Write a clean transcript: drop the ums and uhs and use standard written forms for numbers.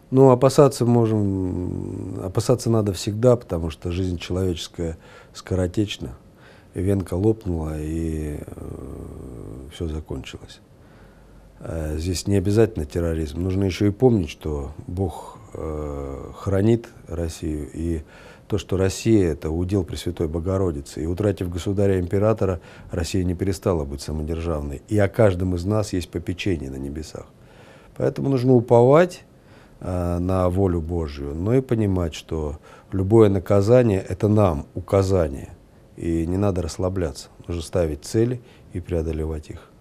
Ну, опасаться надо всегда, потому что жизнь человеческая скоротечна. Венка лопнула, и все закончилось. Здесь не обязательно терроризм. Нужно еще и помнить, что Бог хранит Россию, и то, что Россия — это удел Пресвятой Богородицы. И утратив государя-императора, Россия не перестала быть самодержавной. И о каждом из нас есть попечение на небесах. Поэтому нужно уповать на волю Божью, но и понимать, что любое наказание — это нам указание. И не надо расслабляться. Нужно ставить цели и преодолевать их.